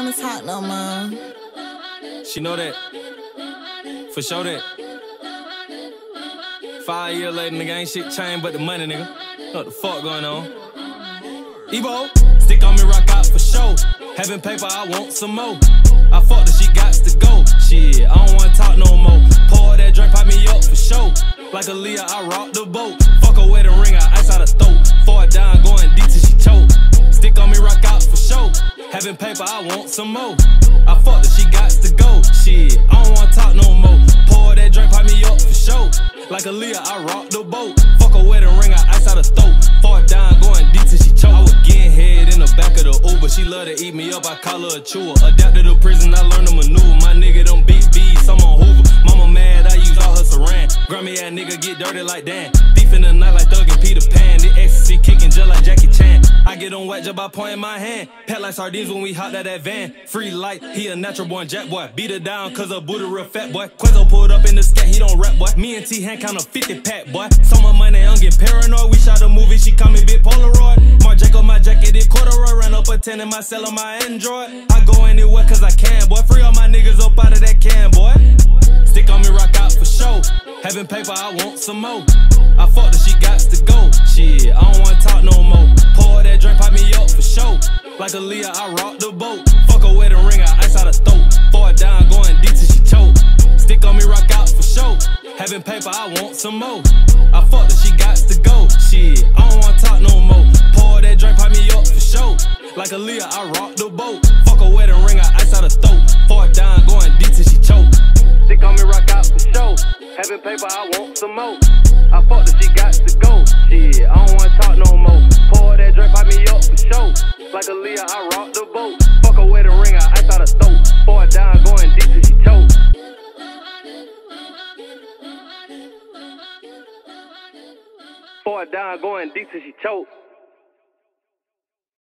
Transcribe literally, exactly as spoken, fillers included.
wanna talk no more. She know that. For sure that. Five years later, nigga, ain't shit changed but the money, nigga. What the fuck going on? Ebo, stick on me, rock out for sure. Having paper, I want some more. I fucked her, she gots to go. Shit, I don't wanna talk no more. Pour that drink, pop me up for sure. Like Aaliyah, I rock the boat. Fuck her wedding ring, I ice out her throat. Four down, going deep till she choke. Stick on me, rock out for sure. Having paper, I want some more. I fucked her, she gots to go. Shit, I don't wanna talk no more. Pour that drink, pop me up for sure. Like Aaliyah, I rock the boat. Fuck her wedding ring, I ice out her throat. Four down, going deep till she choke. I was getting head in the back of the Uber. She love to eat me up, I call her a chewer. Adapted to prison, I learned to maneuver. My nigga, them big B's, I'm on Hoover. Mama mad, I use all her saran. Grammy ass nigga get dirty like Dan. Thief in the night like Thug and Peter Pan. The ecstasy kicking just like Jackie Chan. I get on wet just by pointing my hand. Pet like sardines when we hopped out that van. Free light, he a natural born jack boy. Beat her down cause her booty real fat boy. Quezzo pulled up in the scat, he don't rap boy. Me and T hand count a fifty pack boy. So my money, I'm getting paranoid. We shot a movie, she call me Big Polaroid. Marc Jacob, my jacket, it corduroy. Ran up a ten in my cell on my Android. I go anywhere cause I can, boy. Free all my niggas up out of that can, boy. Stick on me, rock out for sure. Having paper, I want some more. I fucked her, she gots to go. Shit, I don't wanna talk no more. Pour that drink, pop me up for sure. Like Aaliyah, I rock the boat. Fuck her wedding ring, I ice out her throat. Four down, going deep till she choke. Stick on me, rock out for sure. Having paper, I want some more. I fucked her, she gots to go. Shit, I don't wanna talk no more. Pour that drink, pop me up for sure. Like Aaliyah, I rock the boat. Fuck her wedding ring, I ice out her throat. Four down, going deep till she choke. Stick on me, rock out for sure. Having paper, I want some more. I fucked her, she got to go. Shit, I don't wanna talk no more. Pour that drink, pop me up for sure. Like Aaliyah, I rock the boat. Fuck her wedding ring, I ice out her throat. Four down, going deep till she choke. Four down, going deep till she choke.